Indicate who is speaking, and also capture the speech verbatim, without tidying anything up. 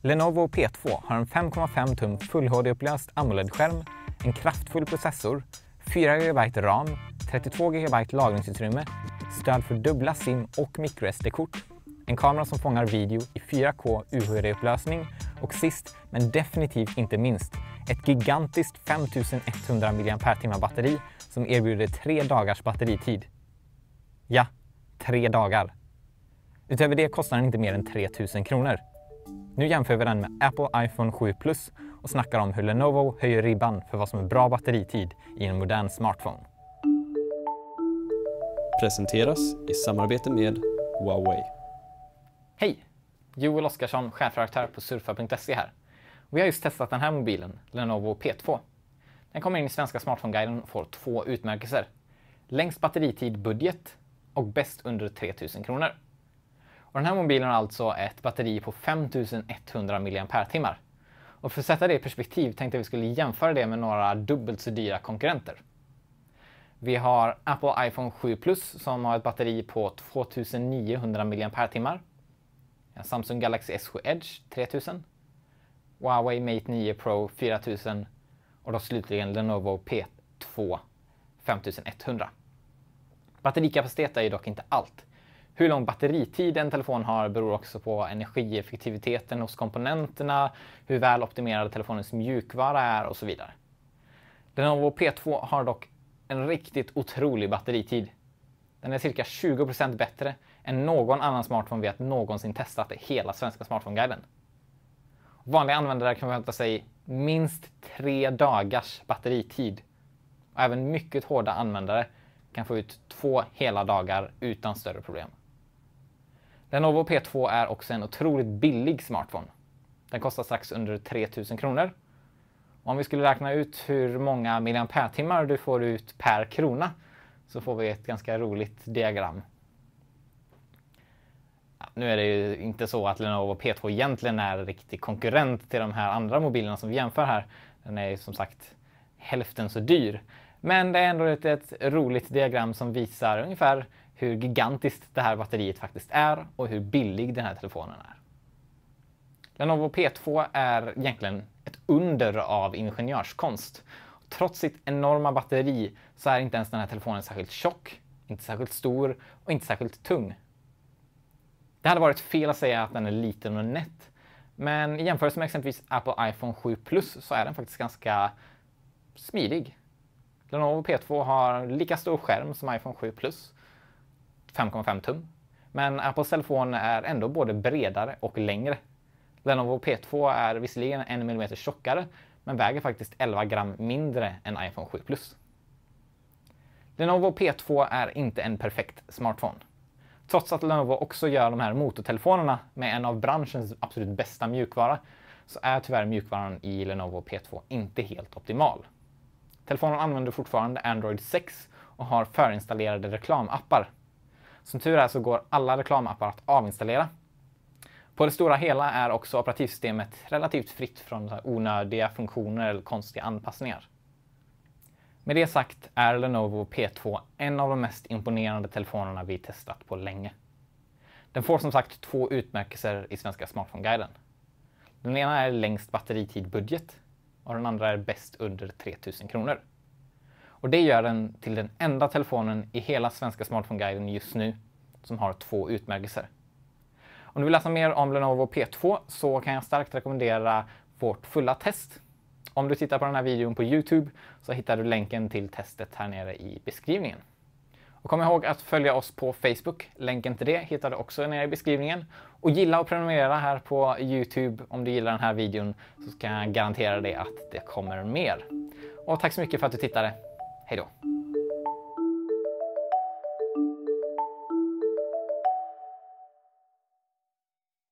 Speaker 1: Lenovo P två har en fem komma fem tum Full H D-upplöst AMOLED-skärm, en kraftfull processor, fyra gigabyte RAM, trettiotvå gigabyte lagringsutrymme, stöd för dubbla SIM och microS D-kort, en kamera som fångar video i fyra K U H D-upplösning och sist, men definitivt inte minst, ett gigantiskt femtusen etthundra milliampere-timmar batteri som erbjuder tre dagars batteritid. Ja, tre dagar. Utöver det kostar den inte mer än tre tusen kronor. Nu jämför vi den med Apple iPhone sju Plus och snackar om hur Lenovo höjer ribban för vad som är bra batteritid i en modern smartphone.
Speaker 2: Presenteras i samarbete med Huawei.
Speaker 1: Hej! Joel Oskarsson, chefredaktör på surfa punkt se här. Vi har just testat den här mobilen, Lenovo P två. Den kommer in i Svenska Smartphone-guiden och får två utmärkelser. Längst batteritid budget och bäst under tre tusen kronor. Och den här mobilen har alltså ett batteri på femtusen etthundra milliampere-timmar. Och för att sätta det i perspektiv tänkte vi skulle jämföra det med några dubbelt så dyra konkurrenter. Vi har Apple iPhone sju Plus som har ett batteri på tvåtusen niohundra milliampere-timmar. Samsung Galaxy S sju Edge tre tusen. Huawei Mate nio Pro fyra tusen. Och då slutligen Lenovo P två femtusen etthundra. Batterikapacitet är ju dock inte allt. Hur lång batteritid en telefon har beror också på energieffektiviteten hos komponenterna, hur väl optimerad telefonens mjukvara är och så vidare. Lenovo P två har dock en riktigt otrolig batteritid. Den är cirka tjugo procent bättre än någon annan smartphone vi har någonsin testat i hela Svenska Smartphone-guiden. Vanliga användare kan förvänta sig minst tre dagars batteritid. Och även mycket hårda användare kan få ut två hela dagar utan större problem. Lenovo P två är också en otroligt billig smartphone. Den kostar strax under tre tusen kronor. Och om vi skulle räkna ut hur många milliampere-timmar du får ut per krona så får vi ett ganska roligt diagram. Ja, nu är det ju inte så att Lenovo P två egentligen är en riktig konkurrent till de här andra mobilerna som vi jämför här. Den är ju som sagt hälften så dyr. Men det är ändå ett, ett roligt diagram som visar ungefär hur gigantiskt det här batteriet faktiskt är och hur billig den här telefonen är. Lenovo P två är egentligen ett under av ingenjörskonst. Trots sitt enorma batteri så är inte ens den här telefonen särskilt tjock, inte särskilt stor och inte särskilt tung. Det hade varit fel att säga att den är liten och nätt, men i jämförelse med exempelvis Apple iPhone sju Plus så är den faktiskt ganska smidig. Lenovo P två har lika stor skärm som iPhone sju Plus, fem komma fem tum, men Apples telefon är ändå både bredare och längre. Lenovo P två är visserligen en millimeter tjockare, men väger faktiskt elva gram mindre än iPhone sju Plus. Lenovo P två är inte en perfekt smartphone. Trots att Lenovo också gör de här motortelefonerna med en av branschens absolut bästa mjukvara, så är tyvärr mjukvaran i Lenovo P två inte helt optimal. Telefonen använder fortfarande Android sex och har förinstallerade reklamappar. Som tur är så går alla reklamappar att avinstallera. På det stora hela är också operativsystemet relativt fritt från onödiga funktioner eller konstiga anpassningar. Med det sagt är Lenovo P två en av de mest imponerande telefonerna vi testat på länge. Den får som sagt två utmärkelser i Svenska Smartphone-guiden. Den ena är längst batteritid budget och den andra är bäst under tre tusen kronor. Och det gör den till den enda telefonen i hela Svenska Smartphone-guiden just nu som har två utmärkelser. Om du vill läsa mer om Lenovo P två så kan jag starkt rekommendera vårt fulla test. Om du tittar på den här videon på YouTube så hittar du länken till testet här nere i beskrivningen. Och kom ihåg att följa oss på Facebook. Länken till det hittar du också nere i beskrivningen. Och gilla och prenumerera här på YouTube om du gillar den här videon, så kan jag garantera dig att det kommer mer. Och tack så mycket för att du tittade. Hej då!